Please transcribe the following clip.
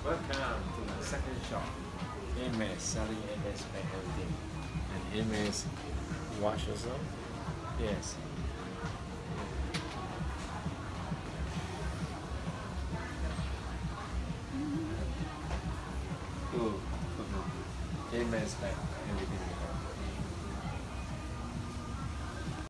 Welcome to the second shop. Hermes selling Hermes bag everything. And Hermes watch also. Yes. Cool. Hermes bag everything we have.